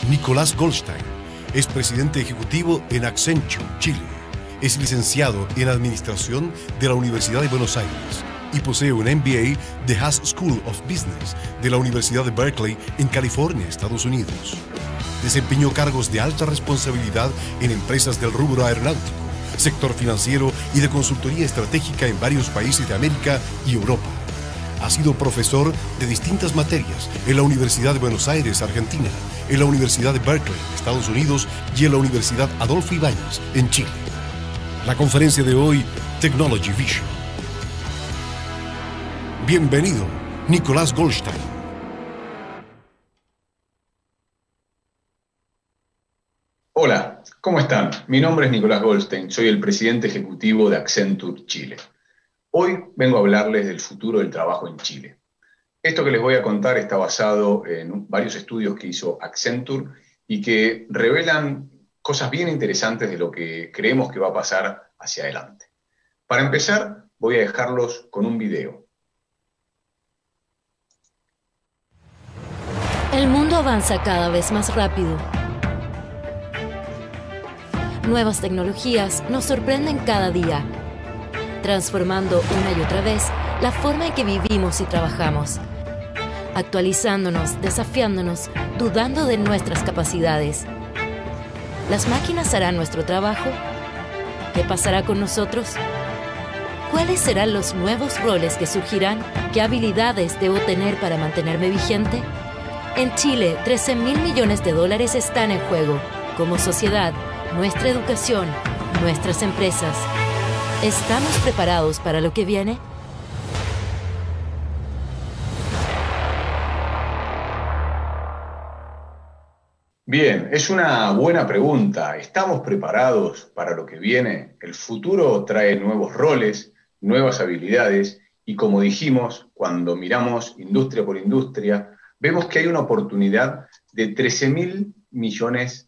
Nicolás Goldstein es presidente ejecutivo en Accenture, Chile. Es licenciado en Administración de la Universidad de Buenos Aires y posee un MBA de Haas School of Business de la Universidad de Berkeley en California, Estados Unidos. Desempeñó cargos de alta responsabilidad en empresas del rubro aeronáutico, sector financiero y de consultoría estratégica en varios países de América y Europa. Ha sido profesor de distintas materias en la Universidad de Buenos Aires, Argentina, en la Universidad de Berkeley, Estados Unidos y en la Universidad Adolfo Ibáñez, en Chile. La conferencia de hoy, Technology Vision. Bienvenido, Nicolás Goldstein. Hola, ¿cómo están? Mi nombre es Nicolás Goldstein, soy el presidente ejecutivo de Accenture Chile. Hoy vengo a hablarles del futuro del trabajo en Chile. Esto que les voy a contar está basado en varios estudios que hizo Accenture y que revelan cosas bien interesantes de lo que creemos que va a pasar hacia adelante. Para empezar, voy a dejarlos con un video. El mundo avanza cada vez más rápido. Nuevas tecnologías nos sorprenden cada día, transformando una y otra vez la forma en que vivimos y trabajamos, actualizándonos, desafiándonos, dudando de nuestras capacidades. ¿Las máquinas harán nuestro trabajo? ¿Qué pasará con nosotros? ¿Cuáles serán los nuevos roles que surgirán? ¿Qué habilidades debo tener para mantenerme vigente? En Chile, $13.000 millones están en juego. Como sociedad, nuestra educación, nuestras empresas. ¿Estamos preparados para lo que viene? Bien, es una buena pregunta. ¿Estamos preparados para lo que viene? El futuro trae nuevos roles, nuevas habilidades y, como dijimos, cuando miramos industria por industria, vemos que hay una oportunidad de $13.000 millones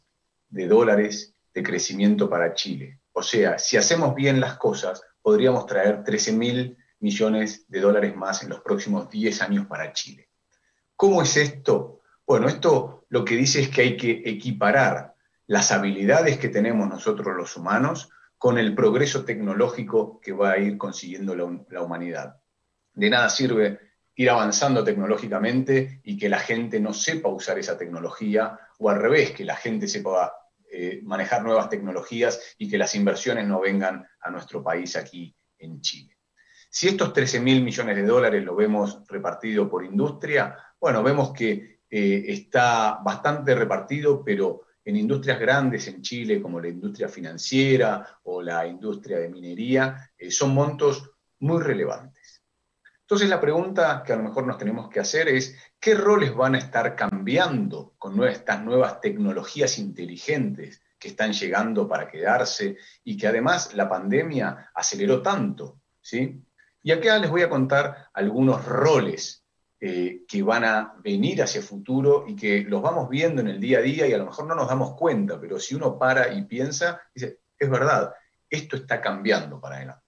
de crecimiento para Chile. O sea, si hacemos bien las cosas, podríamos traer $13.000 millones más en los próximos 10 años para Chile. ¿Cómo es esto? Bueno, esto lo que dice es que hay que equiparar las habilidades que tenemos nosotros los humanos con el progreso tecnológico que va a ir consiguiendo la humanidad. De nada sirve ir avanzando tecnológicamente y que la gente no sepa usar esa tecnología, o al revés, que la gente sepa manejar nuevas tecnologías y que las inversiones no vengan a nuestro país aquí en Chile. Si estos $13.000 millones lo vemos repartido por industria, bueno, vemos que está bastante repartido, pero en industrias grandes en Chile, como la industria financiera o la industria de minería, son montos muy relevantes. Entonces la pregunta que a lo mejor nos tenemos que hacer es, ¿qué roles van a estar cambiando con estas nuevas tecnologías inteligentes que están llegando para quedarse y que además la pandemia aceleró tanto? ¿Sí? Y acá les voy a contar algunos roles que van a venir hacia el futuro y que los vamos viendo en el día a día y a lo mejor no nos damos cuenta, pero si uno para y piensa, dice, es verdad, esto está cambiando para adelante.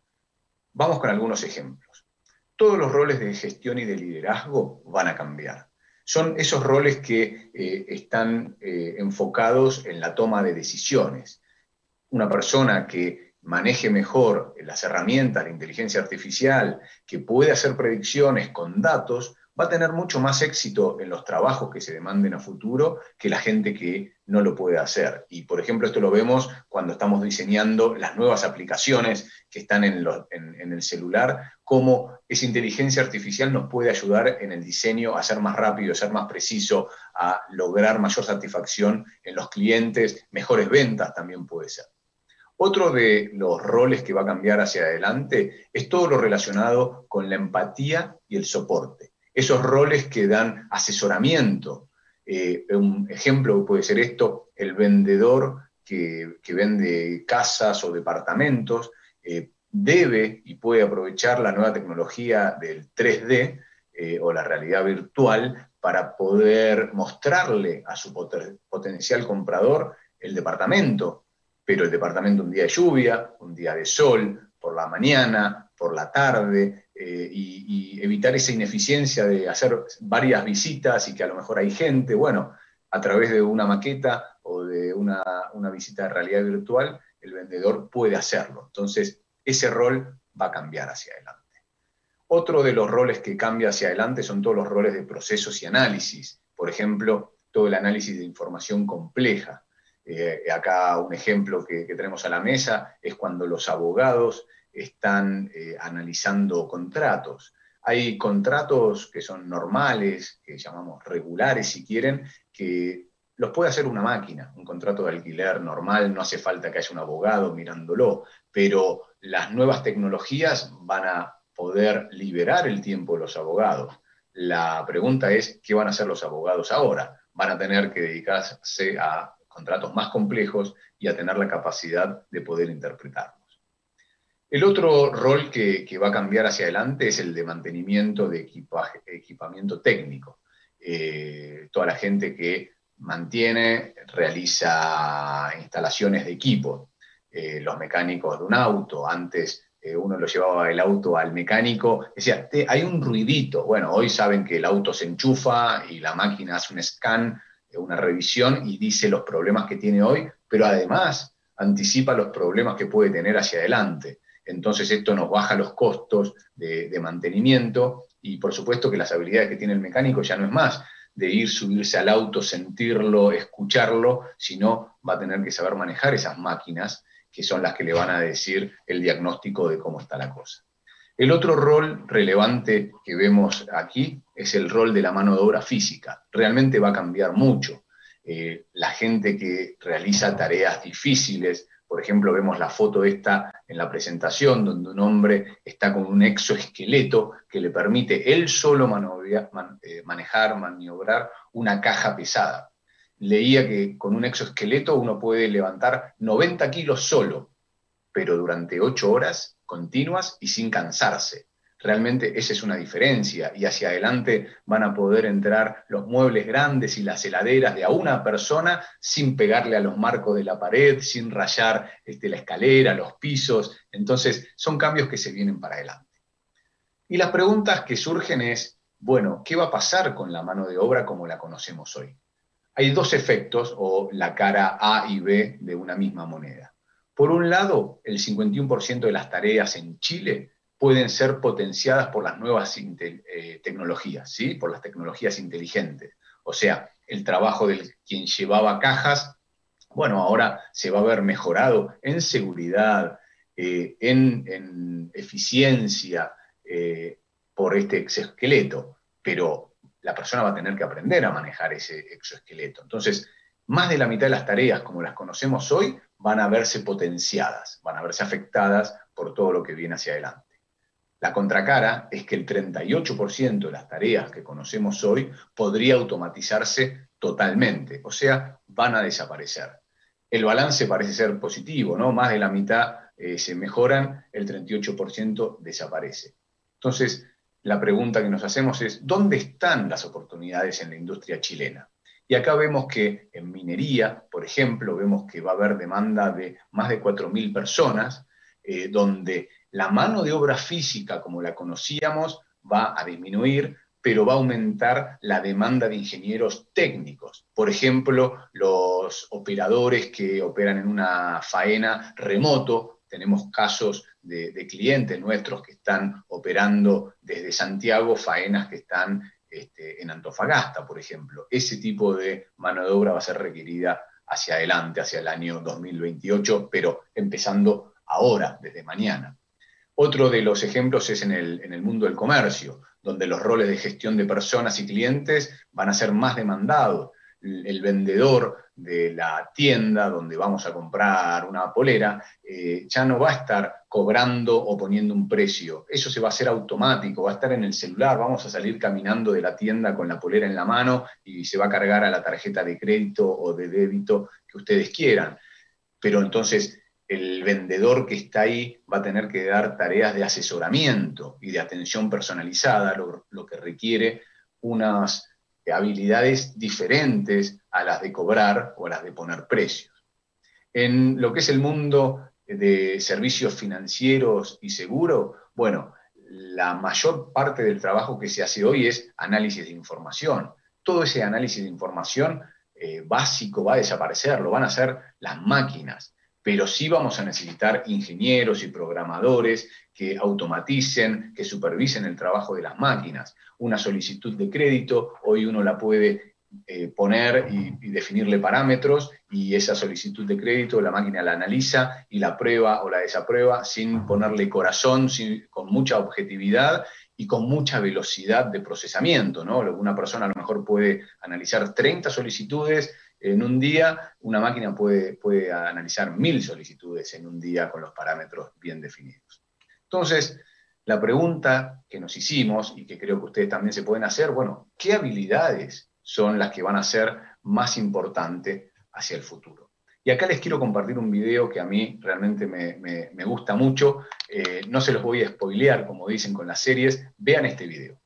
Vamos con algunos ejemplos. Todos los roles de gestión y de liderazgo van a cambiar. Son esos roles que están enfocados en la toma de decisiones. Una persona que maneje mejor las herramientas de inteligencia artificial, que puede hacer predicciones con datos, va a tener mucho más éxito en los trabajos que se demanden a futuro que la gente que no lo puede hacer. Y, por ejemplo, esto lo vemos cuando estamos diseñando las nuevas aplicaciones que están en el celular, cómo esa inteligencia artificial nos puede ayudar en el diseño a ser más rápido, a ser más preciso, a lograr mayor satisfacción en los clientes, mejores ventas también puede ser. Otro de los roles que va a cambiar hacia adelante es todo lo relacionado con la empatía y el soporte. Esos roles que dan asesoramiento. Un ejemplo puede ser esto, el vendedor que vende casas o departamentos, debe y puede aprovechar la nueva tecnología del 3D o la realidad virtual para poder mostrarle a su potencial comprador el departamento, pero el departamento un día de lluvia, un día de sol, por la mañana, por la tarde, y evitar esa ineficiencia de hacer varias visitas y que a lo mejor hay gente. Bueno, a través de una maqueta o de una visita de realidad virtual, el vendedor puede hacerlo. Entonces, ese rol va a cambiar hacia adelante. Otro de los roles que cambia hacia adelante son todos los roles de procesos y análisis. Por ejemplo, todo el análisis de información compleja. Acá un ejemplo que tenemos a la mesa es cuando los abogados están analizando contratos. Hay contratos que son normales, que llamamos regulares si quieren, que los puede hacer una máquina. Un contrato de alquiler normal, no hace falta que haya un abogado mirándolo, pero las nuevas tecnologías van a poder liberar el tiempo de los abogados. La pregunta es, ¿qué van a hacer los abogados ahora? Van a tener que dedicarse a contratos más complejos y a tener la capacidad de poder interpretarlos. El otro rol que va a cambiar hacia adelante es el de mantenimiento de equipamiento técnico. Toda la gente que mantiene, realiza instalaciones de equipo. Los mecánicos de un auto, antes uno lo llevaba el auto al mecánico, decía, hay un ruidito. Bueno, hoy saben que el auto se enchufa y la máquina hace un scan, una revisión y dice los problemas que tiene hoy, pero además anticipa los problemas que puede tener hacia adelante. Entonces esto nos baja los costos de mantenimiento y por supuesto que las habilidades que tiene el mecánico ya no es más de ir, subirse al auto, sentirlo, escucharlo, sino va a tener que saber manejar esas máquinas que son las que le van a decir el diagnóstico de cómo está la cosa. El otro rol relevante que vemos aquí es el rol de la mano de obra física. Realmente va a cambiar mucho. La gente que realiza tareas difíciles, por ejemplo, vemos la foto esta en la presentación, donde un hombre está con un exoesqueleto que le permite él solo manejar, maniobrar una caja pesada. Leía que con un exoesqueleto uno puede levantar 90 kilos solo, pero durante 8 horas continuas y sin cansarse. Realmente esa es una diferencia, y hacia adelante van a poder entrar los muebles grandes y las heladeras de a una persona sin pegarle a los marcos de la pared, sin rayar la escalera, los pisos. Entonces son cambios que se vienen para adelante. Y las preguntas que surgen es, bueno, ¿qué va a pasar con la mano de obra como la conocemos hoy? Hay dos efectos, o la cara A y B de una misma moneda. Por un lado, el 51% de las tareas en Chile pueden ser potenciadas por las nuevas tecnologías, ¿sí? Por las tecnologías inteligentes. O sea, el trabajo de quien llevaba cajas, bueno, ahora se va a ver mejorado en seguridad, en eficiencia, por este exoesqueleto, pero la persona va a tener que aprender a manejar ese exoesqueleto. Entonces, más de la mitad de las tareas, como las conocemos hoy, van a verse potenciadas, van a verse afectadas por todo lo que viene hacia adelante. La contracara es que el 38% de las tareas que conocemos hoy podría automatizarse totalmente, o sea, van a desaparecer. El balance parece ser positivo, ¿no? Más de la mitad se mejoran, el 38% desaparece. Entonces, la pregunta que nos hacemos es, ¿dónde están las oportunidades en la industria chilena? Y acá vemos que en minería, por ejemplo, vemos que va a haber demanda de más de 4.000 personas, donde la mano de obra física, como la conocíamos, va a disminuir, pero va a aumentar la demanda de ingenieros técnicos. Por ejemplo, los operadores que operan en una faena remoto. Tenemos casos de clientes nuestros que están operando desde Santiago faenas que están en Antofagasta, por ejemplo. Ese tipo de mano de obra va a ser requerida hacia adelante, hacia el año 2028, pero empezando ahora, desde mañana. Otro de los ejemplos es en el mundo del comercio, donde los roles de gestión de personas y clientes van a ser más demandados. El vendedor de la tienda donde vamos a comprar una polera ya no va a estar cobrando o poniendo un precio. Eso se va a hacer automático, va a estar en el celular, vamos a salir caminando de la tienda con la polera en la mano y se va a cargar a la tarjeta de crédito o de débito que ustedes quieran. Pero entonces el vendedor que está ahí va a tener que dar tareas de asesoramiento y de atención personalizada, lo que requiere unas habilidades diferentes a las de cobrar o a las de poner precios. En lo que es el mundo de servicios financieros y seguros, bueno, la mayor parte del trabajo que se hace hoy es análisis de información. Todo ese análisis de información básico va a desaparecer, lo van a hacer las máquinas. Pero sí vamos a necesitar ingenieros y programadores que automaticen, que supervisen el trabajo de las máquinas. Una solicitud de crédito, hoy uno la puede poner y definirle parámetros, y esa solicitud de crédito la máquina la analiza y la aprueba o la desaprueba sin ponerle corazón, con mucha objetividad y con mucha velocidad de procesamiento, ¿no? Una persona a lo mejor puede analizar 30 solicitudes en un día, una máquina puede analizar 1000 solicitudes en un día con los parámetros bien definidos. Entonces, la pregunta que nos hicimos, y que creo que ustedes también se pueden hacer, bueno, ¿qué habilidades son las que van a ser más importantes hacia el futuro? Y acá les quiero compartir un video que a mí realmente me gusta mucho. No se los voy a spoilear, como dicen con las series. Vean este video.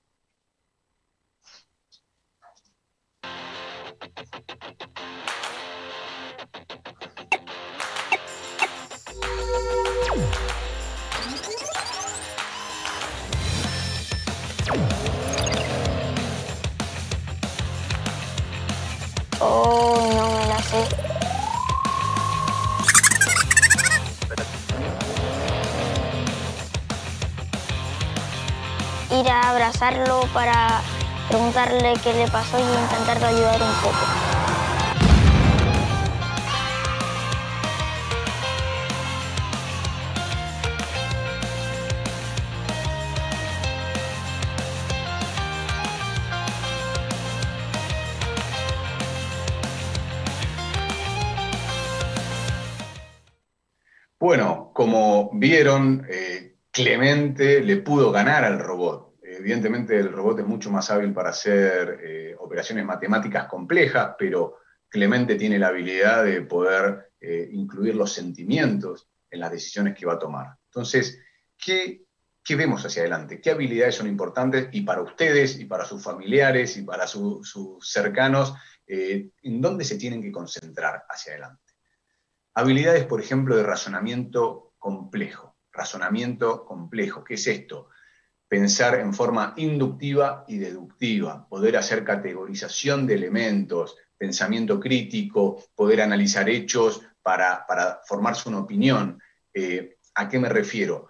Oh, no me la sé. Ir a abrazarlo para preguntarle qué le pasó y intentar ayudar un poco. Bueno, como vieron, Clemente le pudo ganar al robot. Evidentemente el robot es mucho más hábil para hacer operaciones matemáticas complejas, pero Clemente tiene la habilidad de poder incluir los sentimientos en las decisiones que va a tomar. Entonces, ¿qué vemos hacia adelante? ¿Qué habilidades son importantes? Y para ustedes, y para sus familiares, y para sus cercanos, ¿en dónde se tienen que concentrar hacia adelante? Habilidades, por ejemplo, de razonamiento complejo. Razonamiento complejo, ¿qué es esto? Pensar en forma inductiva y deductiva, poder hacer categorización de elementos, pensamiento crítico, poder analizar hechos para formarse una opinión. ¿A qué me refiero?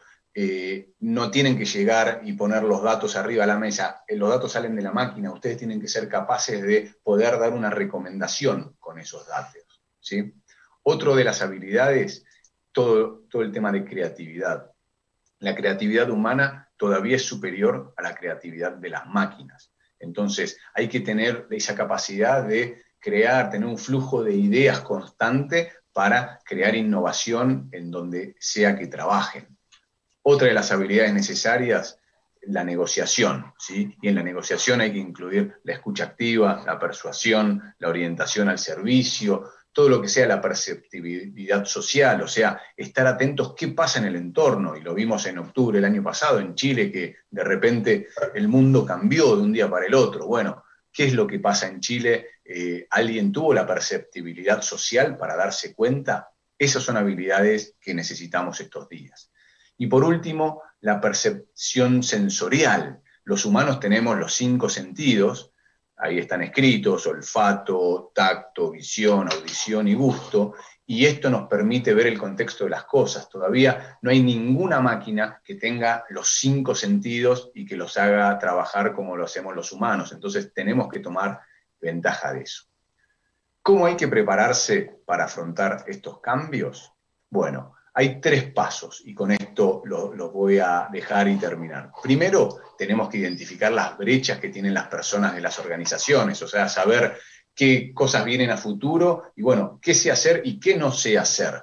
No tienen que llegar y poner los datos arriba de la mesa, los datos salen de la máquina, ustedes tienen que ser capaces de poder dar una recomendación con esos datos, ¿sí? Otro de las habilidades, todo el tema de creatividad. La creatividad humana todavía es superior a la creatividad de las máquinas. Entonces, hay que tener esa capacidad de crear, tener un flujo de ideas constante para crear innovación en donde sea que trabajen. Otra de las habilidades necesarias, la negociación, ¿sí? Y en la negociación hay que incluir la escucha activa, la persuasión, la orientación al servicio, todo lo que sea la perceptividad social, o sea, estar atentos qué pasa en el entorno, y lo vimos en octubre del año pasado en Chile, que de repente el mundo cambió de un día para el otro. Bueno, ¿qué es lo que pasa en Chile? ¿Alguien tuvo la perceptibilidad social para darse cuenta? Esas son habilidades que necesitamos estos días. Y por último, la percepción sensorial. Los humanos tenemos los 5 sentidos, ahí están escritos: olfato, tacto, visión, audición y gusto, y esto nos permite ver el contexto de las cosas. Todavía no hay ninguna máquina que tenga los 5 sentidos y que los haga trabajar como lo hacemos los humanos, entonces tenemos que tomar ventaja de eso. ¿Cómo hay que prepararse para afrontar estos cambios? Bueno, hay 3 pasos, y con esto los voy a dejar y terminar. Primero, tenemos que identificar las brechas que tienen las personas de las organizaciones, o sea, saber qué cosas vienen a futuro, y bueno, qué sé hacer y qué no sé hacer.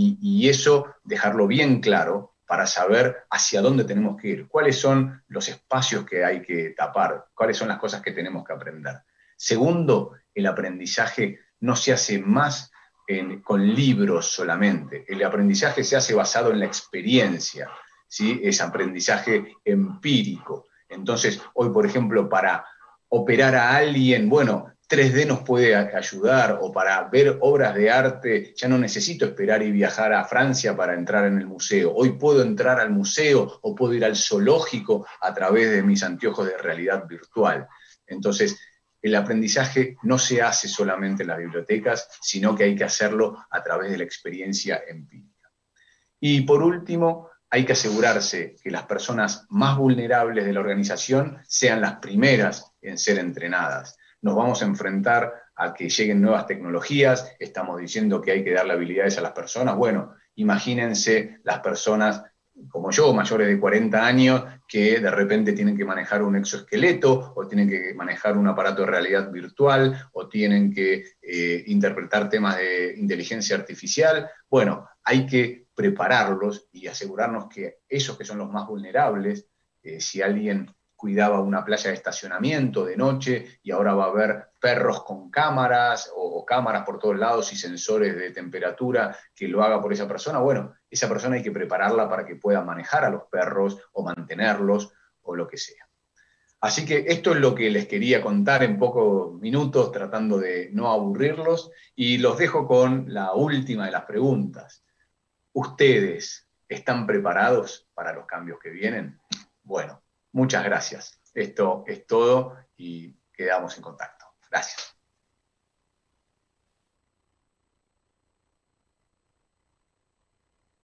Y eso, dejarlo bien claro para saber hacia dónde tenemos que ir, cuáles son los espacios que hay que tapar, cuáles son las cosas que tenemos que aprender. Segundo, el aprendizaje no se hace más con libros solamente. El aprendizaje se hace basado en la experiencia, ¿sí? Es aprendizaje empírico. Entonces, hoy, por ejemplo, para operar a alguien, bueno, 3D nos puede ayudar, o para ver obras de arte, ya no necesito esperar y viajar a Francia para entrar en el museo. Hoy puedo entrar al museo o puedo ir al zoológico a través de mis anteojos de realidad virtual. Entonces, el aprendizaje no se hace solamente en las bibliotecas, sino que hay que hacerlo a través de la experiencia empírica. Y por último, hay que asegurarse que las personas más vulnerables de la organización sean las primeras en ser entrenadas. Nos vamos a enfrentar a que lleguen nuevas tecnologías, estamos diciendo que hay que darle habilidades a las personas. Bueno, imagínense las personas como yo, mayores de 40 años, que de repente tienen que manejar un exoesqueleto, o tienen que manejar un aparato de realidad virtual, o tienen que interpretar temas de inteligencia artificial. Bueno, hay que prepararlos y asegurarnos que esos que son los más vulnerables, si alguien cuidaba una playa de estacionamiento de noche y ahora va a haber perros con cámaras o cámaras por todos lados y sensores de temperatura que lo haga por esa persona, bueno, esa persona hay que prepararla para que pueda manejar a los perros o mantenerlos o lo que sea. Así que esto es lo que les quería contar en pocos minutos, tratando de no aburrirlos, y los dejo con la última de las preguntas. ¿Ustedes están preparados para los cambios que vienen? Bueno, muchas gracias. Esto es todo y quedamos en contacto. Gracias.